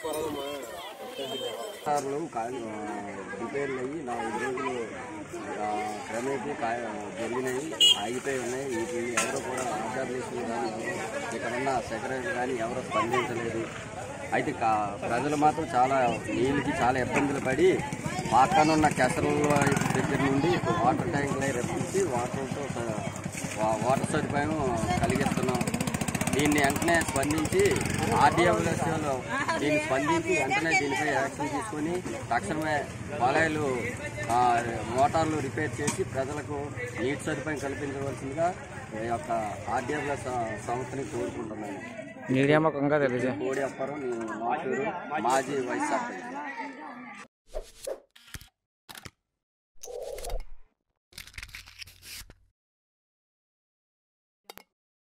సార్లు రిపేర్లు అయ్యి 4 రోజులు క్రమేపీ జరిగినాయి, ఆగిపోయి ఉన్నాయి. వీటిని ఎవరో కూడా ఆర్డర్లేషన్ కానీ ఇక్కడున్న సెక్రటరీ కానీ ఎవరో స్పందించలేదు. అయితే ప్రజలు మాత్రం చాలా నీళ్ళకి చాలా ఇబ్బందులు పడి పక్కనున్న కెసరుల దగ్గర నుండి వాటర్ ట్యాంకులు రప్పించి వాటర్ సదుపాయం కలిగిస్తున్నాం. దీన్ని వెంటనే స్పందించి ఆర్డీఎఫ్ఎస్లో దీన్ని స్పందించి వెంటనే దీనిపై యాక్షన్ తీసుకొని తక్షణమే కొలాయిలు మోటార్లు రిపేర్ చేసి ప్రజలకు నీటి సదుపాయం కల్పించవలసిందిగా ఈ యొక్క ఆర్డీఎఫ్ఎస్ సంస్థని కోరుకుంటున్నాను. మీడియా ముఖంగా తెలియజేయండి. కోడి అప్పారం, నేను మాటూరు మాజీ వైస్ సర్పంచ్.